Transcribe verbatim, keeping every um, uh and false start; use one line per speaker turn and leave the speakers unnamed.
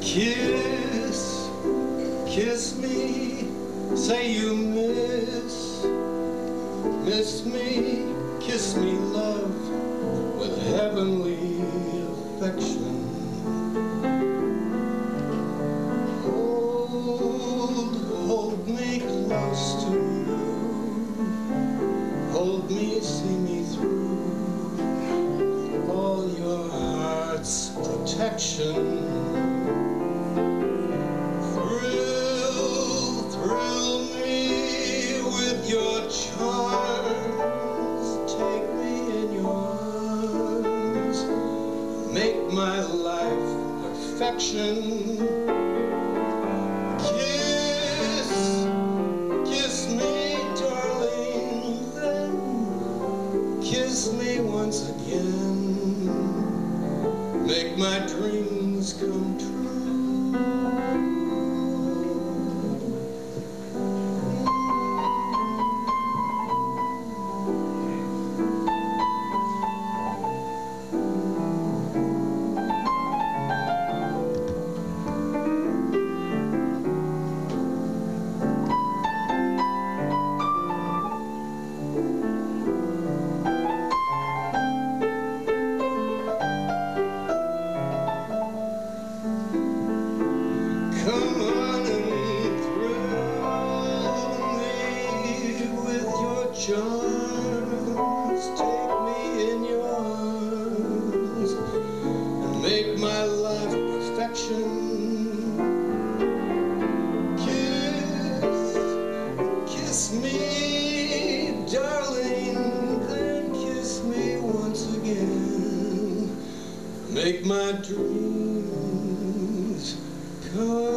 Kiss, kiss me, say you miss, miss me, kiss me, love, with heavenly affection. Hold, hold me close to you, hold me, see me through all your heart's protection. Your charms, take me in your arms, make my life perfection. Kiss, kiss me, darling, then kiss me once again, make my dreams come true. Make my dreams come